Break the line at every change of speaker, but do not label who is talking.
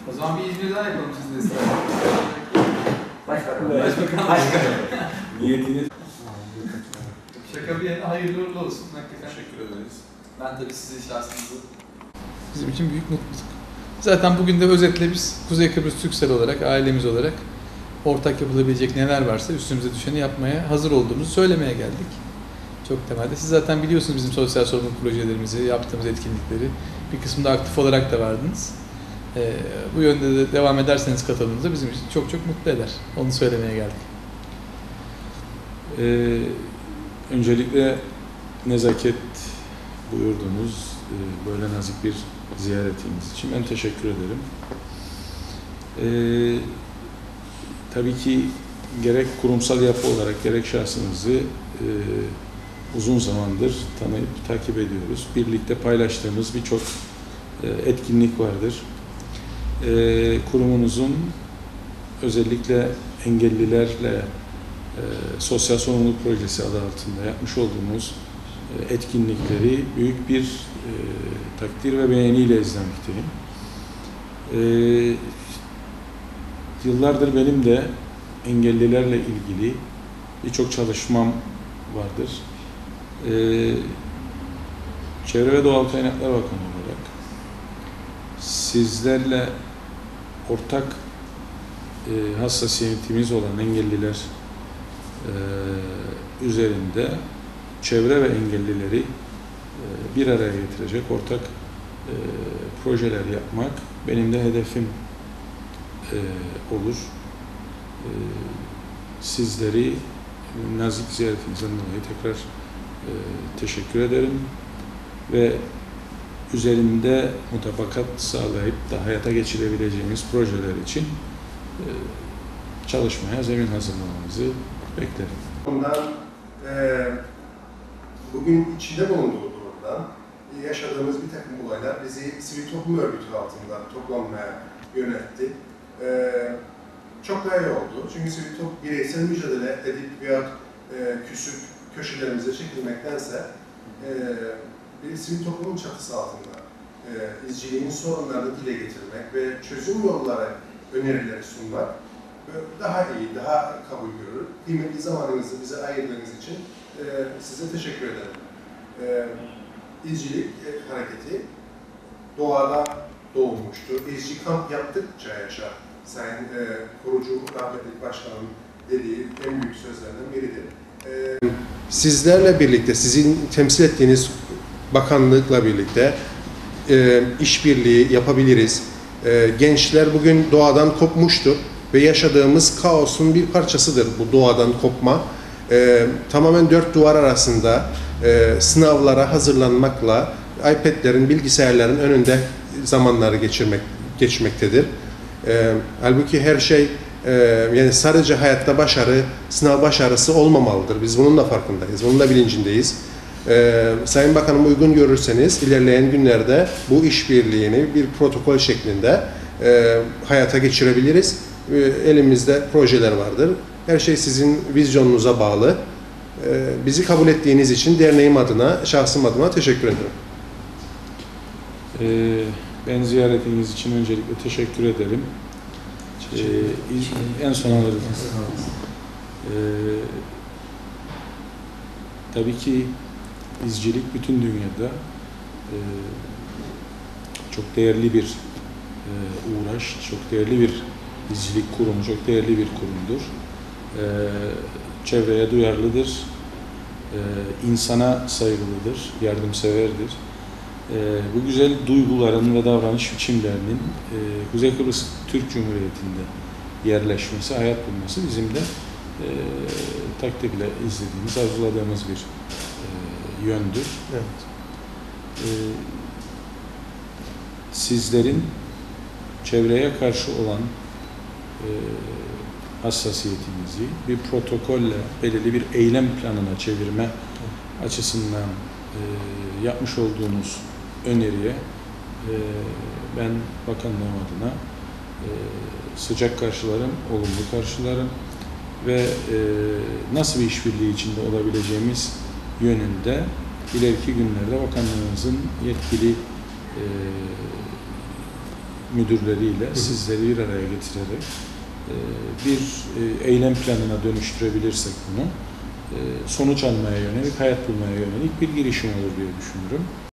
O zaman bir İzmir daha yapalım siz de isterseniz.
Başbakan.
Niyetiniz?
Şaka bir yana hayırlı uğurlu olsun. Hakikaten.
Teşekkür ederiz.
Ben tabii sizin şahsınızı...
Bizim için büyük mutluluk. Zaten bugün de özetle biz Kuzey Kıbrıs Türksel olarak, ailemiz olarak ortak yapılabilecek neler varsa üstümüze düşeni yapmaya hazır olduğumuzu söylemeye geldik. Çok temelde. Siz zaten biliyorsunuz bizim sosyal sorumluluk projelerimizi, yaptığımız etkinlikleri. Bir kısmında aktif olarak da vardınız. Bu yönde de devam ederseniz katılımınızda bizim için çok çok mutlu eder. Onu söylemeye geldik.
Öncelikle nezaket buyurdunuz. Böyle nazik bir ziyaretiniz için ben teşekkür ederim. Tabii ki gerek kurumsal yapı olarak gerek şahsınızı uzun zamandır tanıyıp takip ediyoruz. Birlikte paylaştığımız birçok etkinlik vardır. Kurumunuzun özellikle engellilerle sosyal sorumluluk projesi adı altında yapmış olduğumuz etkinlikleri büyük bir takdir ve beğeniyle izlemekteyim. Yıllardır benim de engellilerle ilgili birçok çalışmam vardır. Çevre ve Doğal Kaynaklar Bakanı olarak sizlerle ortak hassasiyetimiz olan engelliler üzerinde çevre ve engellileri bir araya getirecek ortak projeler yapmak benim de hedefim olur. Sizleri nazik ziyaretinizden dolayı tekrar teşekkür ederim ve üzerinde mutabakat sağlayıp da hayata geçirebileceğimiz projeler için çalışmaya zemin hazırlamamızı beklerim.
Bundan bugün içinde bulunduğu durumdan yaşadığımız bir takım olaylar bizi sivil toplum örgütü altında toplanmaya yöneltti. Çok daha iyi oldu. Çünkü sivil toplum bireysel mücadele edip veya küsüp köşelerimize çekilmektense bir sivil toplumun çatısı altında izciliğin sorunlarını dile getirmek ve çözüm yolları önerileri sunmak daha iyi, daha kabul görür. Kıymetli zamanınızı bize ayırdığınız için size teşekkür ederim. İzcilik hareketi doğada doğmuştur. İzci kamp yaptıkça yaşar. Sayın kurucu rahmetli başkanın dediği en büyük sözlerden biridir. Sizlerle birlikte, sizin temsil ettiğiniz bakanlıkla birlikte işbirliği yapabiliriz. Gençler bugün doğadan kopmuştur ve yaşadığımız kaosun bir parçasıdır bu doğadan kopma. Tamamen dört duvar arasında sınavlara hazırlanmakla iPad'lerin, bilgisayarların önünde zamanları geçmektedir. Halbuki her şey yani sadece hayatta başarı, sınav başarısı olmamalıdır. Biz bunun da farkındayız, bunun da bilincindeyiz. Sayın Bakanım uygun görürseniz ilerleyen günlerde bu işbirliğini bir protokol şeklinde hayata geçirebiliriz. Elimizde projeler vardır. Her şey sizin vizyonunuza bağlı. Bizi kabul ettiğiniz için derneğim adına, şahsım adına teşekkür ederim.
Ben ziyaretiniz için öncelikle teşekkür ederim. En son alırım. Tabii ki izcilik bütün dünyada çok değerli bir uğraş, çok değerli bir izcilik kurumu, çok değerli bir kurumdur. Çevreye duyarlıdır, insana saygılıdır, yardımseverdir. Bu güzel duyguların ve davranış biçimlerinin Kuzey Kıbrıs Türk Cumhuriyeti'nde yerleşmesi, hayat bulması bizim de takdirle izlediğimiz, arzuladığımız bir yöndür.
Evet.
Sizlerin çevreye karşı olan hassasiyetinizi bir protokolle belirli bir eylem planına çevirme açısından yapmış olduğunuz öneriye ben bakanlığım adına sıcak karşılarım, olumlu karşılarım ve nasıl bir işbirliği içinde olabileceğimiz yönünde ileriki günlerde bakanlığımızın yetkili müdürleriyle sizleri bir araya getirerek bir eylem planına dönüştürebilirsek bunu sonuç almaya yönelik, hayat bulmaya yönelik bir girişim olur diye düşünüyorum.